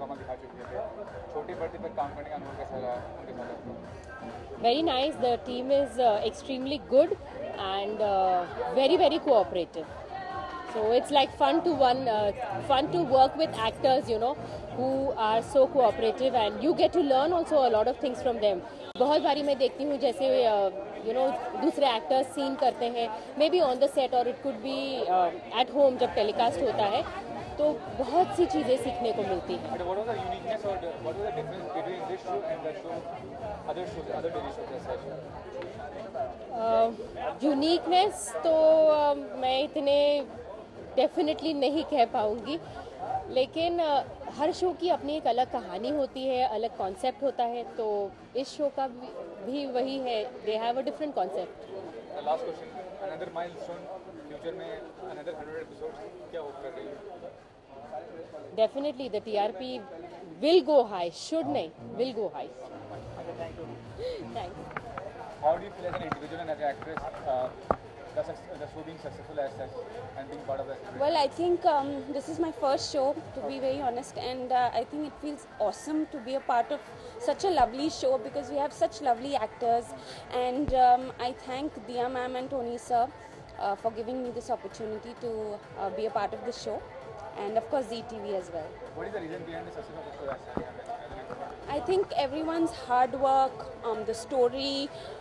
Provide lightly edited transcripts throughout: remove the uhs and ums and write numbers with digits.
कमाल दिखा चुके थे, छोटे पर्दे पर काम करने का अनुभव कैसा रहा उनके साथ? Very nice. The team is extremely good and very very cooperative. So it's like fun to work with actors, you know, who are so cooperative and you get to learn also a lot of things from them. बहुत बारी मैं देखती हूँ जैसे you know दूसरे actors scene करते हैं, may be on the set और it could be at home जब टेलीकास्ट होता है, तो बहुत सी चीज़ें सीखने को मिलती हैं. But what was the uniqueness or what was the difference between this show and the show, other daily shows as such? Uniqueness तो मैं इतने डेफिनेटली नहीं कह पाऊँगी, लेकिन हर शो की अपनी एक अलग कहानी होती है, अलग कॉन्सेप्ट होता है, तो इस शो का भी वही है, they have a different concept. Last question, another milestone, future में अनदर 100 एपिसोड्स, क्या होप कर रही है? Definitely the TRP will go high, should nahi, will go high. Thanks. How do you feel as an individual and as an actress, the show being successful as such and being part of that? Well, I think this is my first show, to be very honest, and I think it feels awesome to be a part of such a lovely show because we have such lovely actors, and I thank Diya ma'am and Tony sir for giving me this opportunity to be a part of this show, and of course ZTV as well. What is the reason behind the success of the show as such? I think everyone's hard work, the story,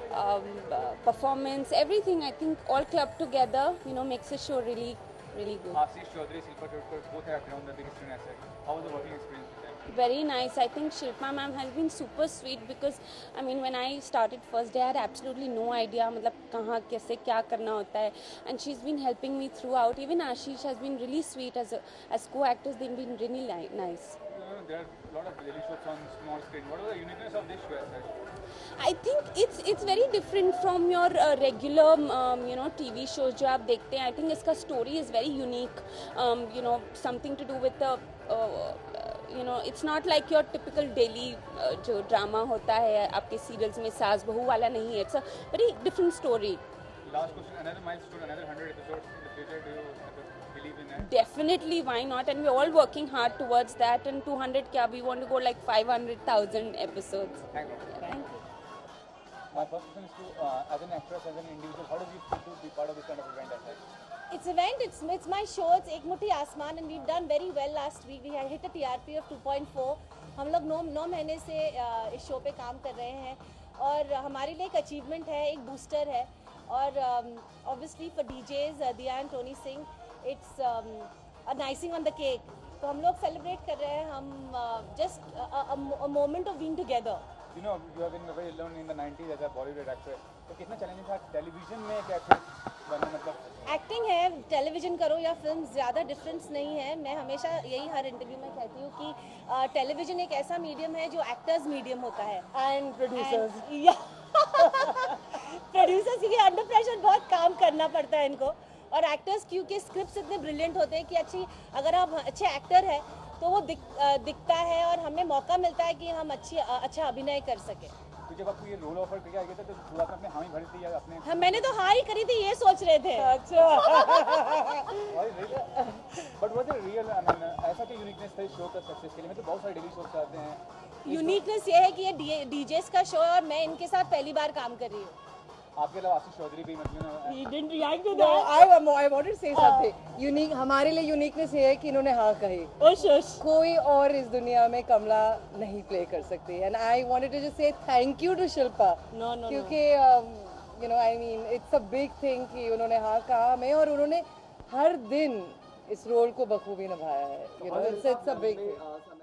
performance, everything, I think all clubbed together, you know, makes the show really, really good. Ashish Chaudhary, Shilpa Todkar, both have grown the biggest screen as such. How was the working experience with them? Very nice. I think Shilpa ma'am has been super sweet because I mean when I started first day I had absolutely no idea मतलब कहाँ कैसे क्या करना होता है, and she's been helping me throughout. Even Ashish has been really sweet as co-actors. They've been really nice. There are a lot of daily shows on small screen. What was the uniqueness of this show as such? I think it's very different from your regular you know TV shows जो आप देखते हैं. I think इसका story is very unique. You know, something to do with the you know, it's not like your typical daily जो drama होता है आपके serials में सास बहू वाला नहीं है. It's a very different story. Last question, another milestone, another 100 episodes in the future. Do you believe in that? Definitely, why not? And we're all working hard towards that. And 200 kya, we want to go like 500,000 episodes. Thank you. Thank you. My first question is to, as an actress, as an individual, how does it feel to be part of this kind of event as such? It's my show. It's Ek Muthi Asman, and we've done very well last week. We had hit a TRP of 2.4. हम लोग 9 महीने से इस show पे काम कर रहे हैं और हमारे लिए एक अचीवमेंट है, एक बूस्टर है. और obviously for DJs Diya and Tony Singh, it's a icing on the cake. तो हम लोग सेलिब्रेट कर रहे हैं, हम just a moment of being together. You know, you have been very alone in the 90s as a Bollywood actress. तो कितना challenging था टेलीविजन में एक एक्ट्रेस बनना? मतलब एक्टिंग है, टेलीविजन करो या फिल्म, ज़्यादा डिफरेंस नहीं है. मैं हमेशा यही हर इंटरव्यू में कहती हूँ कि टेलीविजन एक ऐसा मीडियम है जो एक्टर्स मीडियम होता है. एंड प्रोड्यूसर्स क्योंकि अंडर प्रेशर बहुत काम करना पड़ता है इनको, और एक्टर्स क्योंकि स्क्रिप्ट्स इतने ब्रिलियंट होते हैं कि अगर आप अच्छे एक्टर हैं तो वो दिखता है और हमें मौका मिलता है कि हम अच्छा अभिनय कर सकें. तो जब आपको ये रोल ऑफर किया गया था तो शुरुआत में आपने हाँ ही भरी थी या अपने? हाँ, मैंने तो हाँ ही करी थी, ये सोच रहे थे. अच्छा. But what is real, I mean ऐसा क्या यूनिकनेस था इस शो का सक्सेस के लिए? मतलब बहुत सारे डेली शोज आते हैं. यूनिकनेस ये है कि ये डीजेस का शो है और मैं इनके साथ पहली बार काम कर रही हूँ. आपके अलावा आशीष चौधरी भी मतलब He didn't react to No, that. I wanted to say something. Unique हमारे लिए यूनिकनेस ये है कि इन्होंने हाँ कही. कोई और इस दुनिया में कमला नहीं प्ले कर सकती. And I wanted to just say thank you to Shilpa. No. क्योंकि you know, I mean, it's a big thing कि उन्होंने हाँ कहा हमें और उन्होंने हर दिन इस रोल को बखूबी निभाया है. You know, it's a big thing.